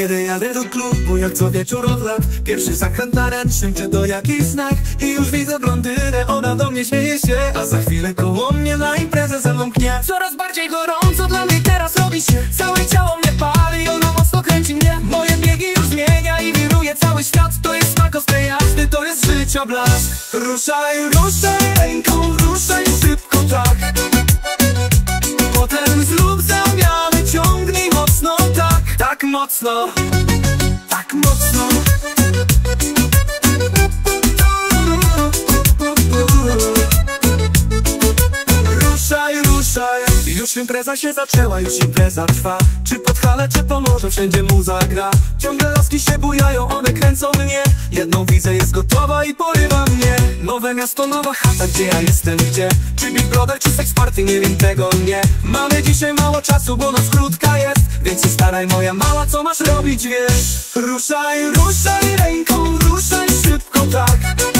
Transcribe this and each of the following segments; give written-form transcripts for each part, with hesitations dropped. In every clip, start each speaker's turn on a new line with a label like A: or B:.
A: Kiedy jadę do klubu, jak co wieczór od lat, pierwszy zakręt na ręcznym, czy to jakiś znak. I już widzę blondynę, ona do mnie śmieje się, a za chwilę koło mnie na imprezę ze mną pnie. Coraz bardziej gorąco dla mnie teraz robi się, całe ciało mnie pali, ona mocno kręci mnie. Moje biegi już zmienia i wiruje cały świat. To jest smak ostrej jazdy, to jest życia blask. Ruszaj, ruszaj ręką, ruszaj szybko tak. Potem zrób zamianę, ciągnij mocno tak. Tak mocno, tak mocno. Ruszaj, ruszaj. Już impreza się zaczęła, już impreza trwa. Czy pod hale, czy po morzu, wszędzie muza gra. Ciągle laski się bujają, one kręcą mnie. Jedną widzę, jest gotowa i porywa mnie. Nowe miasto, nowa chata, gdzie ja jestem, gdzie? Czy Big Brother, czy Sex Party, nie wiem tego, nie. Mamy dzisiaj mało czasu, bo noc krótka jest. Więc się staraj, moja mała, co masz robić, wiesz? Ruszaj, ruszaj ręką, ruszaj szybko tak.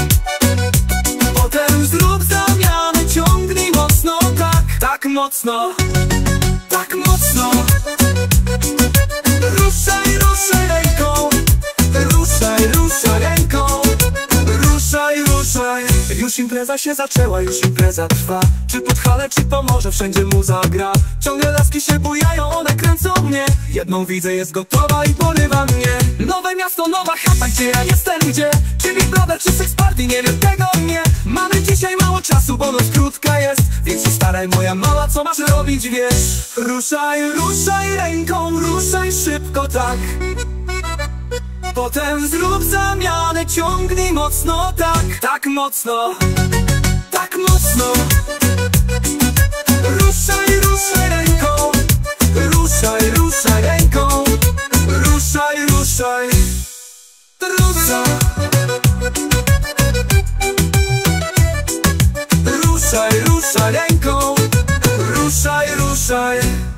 A: Potem zrób zamianę, ciągnij mocno tak. Tak mocno, tak mocno. Ruszaj, ruszaj ręką, ruszaj, ruszaj ręką. Ruszaj, ruszaj. Już impreza się zaczęła, już impreza trwa. Czy pod hale, czy po morze, wszędzie muza gra. Ciągle laski się bujają, one kręcą mnie. Jedną widzę, jest gotowa i porywa mnie. Nowe miasto, nowa chata, gdzie ja jestem, gdzie? Czy Big Brother, czy Sex Party, nie wiem tego, nie. Mamy dzisiaj mało czasu, bo noc krótka jest. Więc się staraj, moja mała, co masz robić, wiesz? Ruszaj, ruszaj ręką, ruszaj szybko tak. Potem zrób zamianę, ciągnij mocno tak. Tak mocno, tak mocno. Ruszaj, ruszaj ręką, ruszaj, ruszaj ręką. Ruszaj, ruszaj, ruszaj. Ruszaj, ruszaj ręką, ruszaj, ruszaj.